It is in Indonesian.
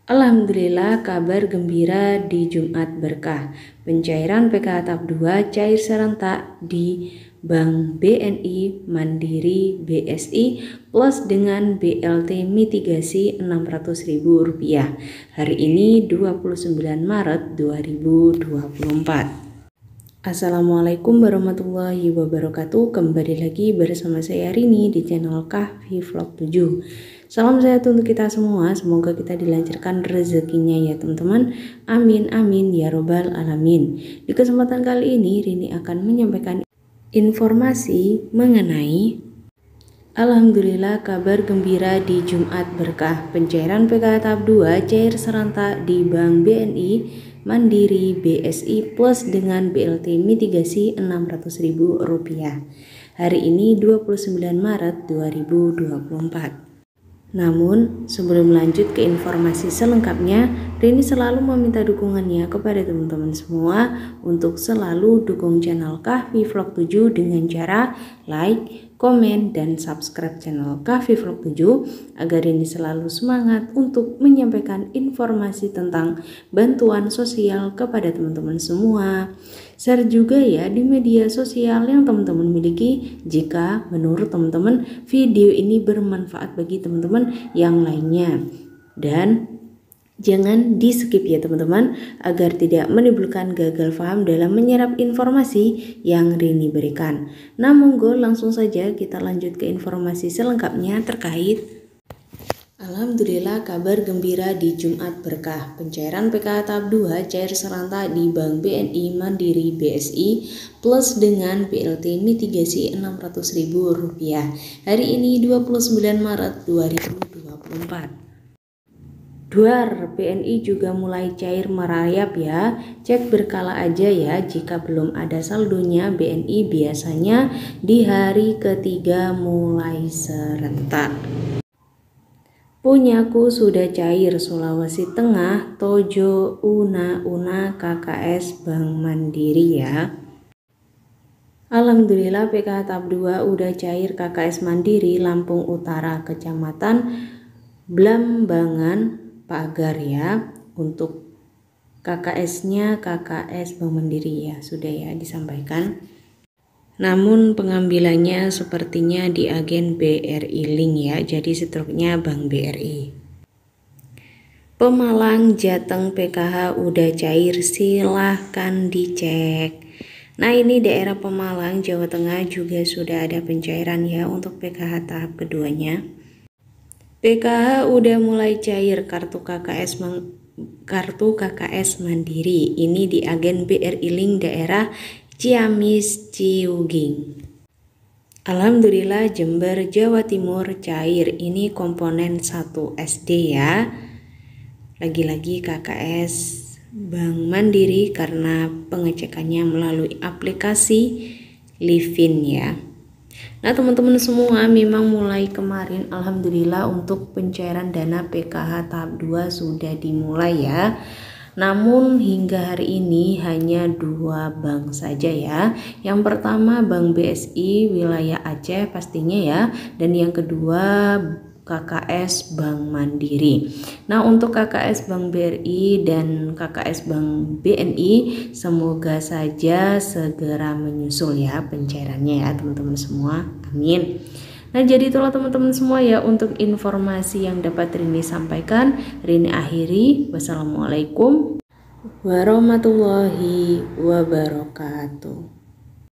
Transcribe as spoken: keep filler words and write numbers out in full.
Alhamdulillah, kabar gembira di Jumat Berkah. Pencairan P K H tahap dua cair serentak di Bank B N I, Mandiri, B S I plus dengan B L T mitigasi enam ratus ribu rupiah. Hari ini dua puluh sembilan Maret dua ribu dua puluh empat. Assalamualaikum warahmatullahi wabarakatuh. Kembali lagi bersama saya Rini di channel Kahfi Vlog tujuh. Salam sehat untuk kita semua, semoga kita dilancarkan rezekinya ya teman-teman. Amin amin ya robbal alamin. Di kesempatan kali ini Rini akan menyampaikan informasi mengenai Alhamdulillah, kabar gembira di Jumat Berkah. Pencairan P K H tahap dua cair serentak di Bank B N I, Mandiri, B S I plus dengan B L T mitigasi enam ratus ribu rupiah. Hari ini dua puluh sembilan Maret dua ribu dua puluh empat. Namun, sebelum lanjut ke informasi selengkapnya, Rini selalu meminta dukungannya kepada teman-teman semua untuk selalu dukung channel Kahfi Vlog tujuh dengan cara like, komen, dan subscribe channel Kahfi Vlog tujuh agar Rini selalu semangat untuk menyampaikan informasi tentang bantuan sosial kepada teman-teman semua. Share juga ya di media sosial yang teman-teman miliki jika menurut teman-teman video ini bermanfaat bagi teman-teman yang lainnya. Dan jangan di skip ya teman-teman agar tidak menimbulkan gagal paham dalam menyerap informasi yang Rini berikan. Nah monggo langsung saja kita lanjut ke informasi selengkapnya terkait Alhamdulillah, kabar gembira di Jumat Berkah. Pencairan P K H tahap dua cair serentak di Bank B N I, Mandiri, B S I plus dengan B L T mitigasi enam ratus ribu rupiah. Hari ini dua puluh sembilan Maret dua ribu dua puluh empat. Duar B N I juga mulai cair merayap ya. Cek berkala aja ya, jika belum ada saldonya B N I biasanya di hari ketiga mulai serentak. Punyaku sudah cair Sulawesi Tengah, Tojo, Una, Una, K K S Bank Mandiri ya. Alhamdulillah P K H tahap dua udah cair K K S Mandiri Lampung Utara Kecamatan Blambangan Pagar ya. Untuk K K S-nya K K S Bank Mandiri ya, sudah ya disampaikan. Namun pengambilannya sepertinya di agen B R I Link ya, jadi struknya Bank B R I. Pemalang, Jateng, P K H udah cair, silahkan dicek. Nah ini daerah Pemalang, Jawa Tengah juga sudah ada pencairan ya untuk P K H tahap keduanya. P K H udah mulai cair kartu K K S kartu K K S Mandiri. Ini di agen B R I Link daerah Ciamis, Ciuging. Alhamdulillah Jember, Jawa Timur cair. Ini komponen satu S D ya. Lagi-lagi K K S Bank Mandiri karena pengecekannya melalui aplikasi Livin ya. Nah teman-teman semua, memang mulai kemarin Alhamdulillah untuk pencairan dana P K H tahap dua sudah dimulai ya. Namun hingga hari ini hanya dua bank saja ya. Yang pertama Bank B S I wilayah Aceh pastinya ya. Dan yang kedua K K S Bank Mandiri. Nah untuk K K S Bank B R I dan K K S Bank B N I semoga saja segera menyusul ya pencairannya ya teman-teman semua. Amin. Nah jadi itulah teman-teman semua ya untuk informasi yang dapat Rini sampaikan. Rini akhiri. Wassalamualaikum warahmatullahi wabarakatuh.